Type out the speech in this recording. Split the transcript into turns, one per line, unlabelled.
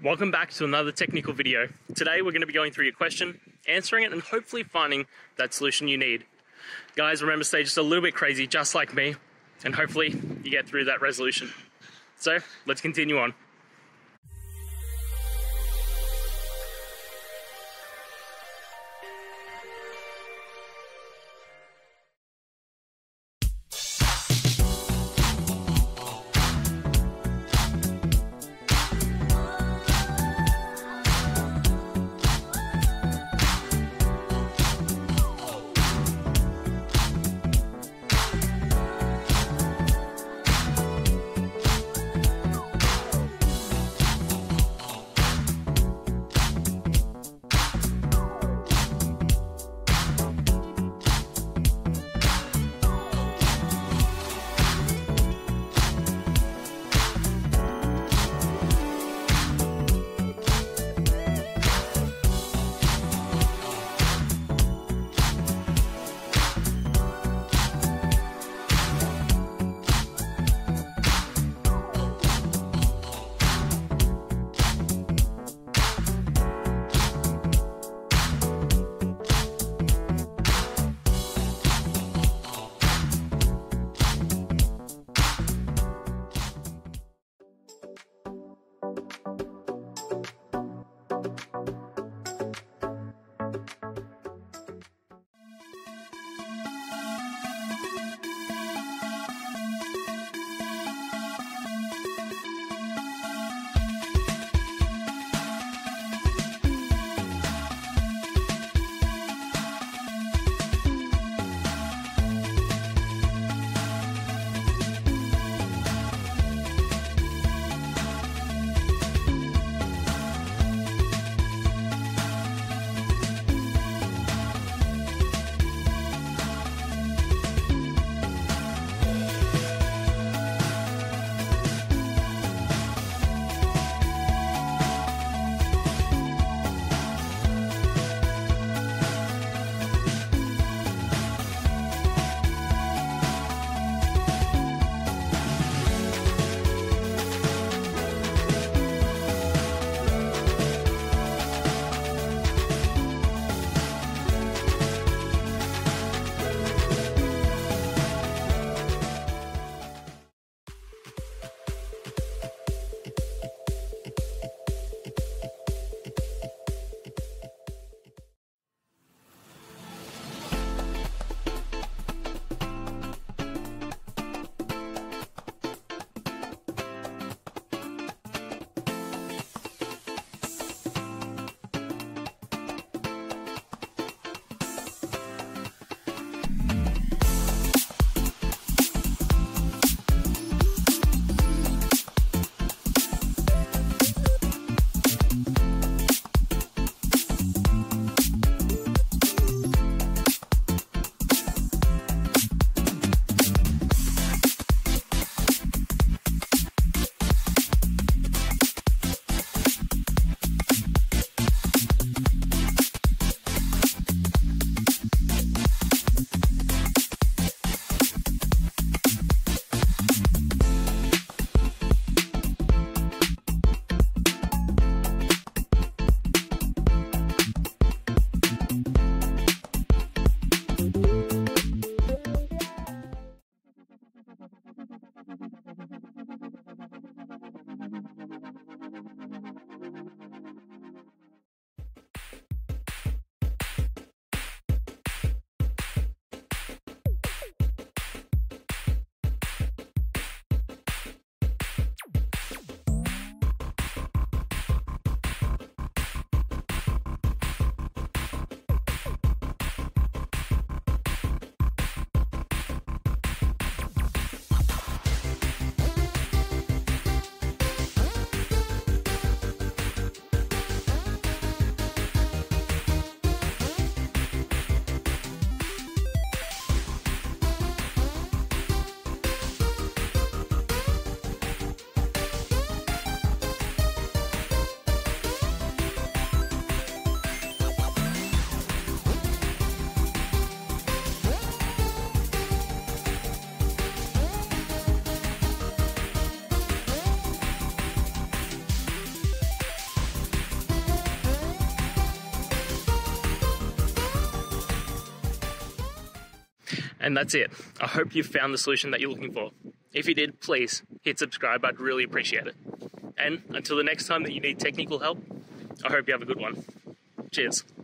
Welcome back to another technical video. Today we're going to be going through your question, answering it, and hopefully finding that solution you need. Guys, remember, stay just a little bit crazy, just like me, and hopefully you get through that resolution. So let's continue on. And that's it. I hope you've found the solution that you're looking for. If you did, please hit subscribe. I'd really appreciate it. And until the next time that you need technical help, I hope you have a good one. Cheers.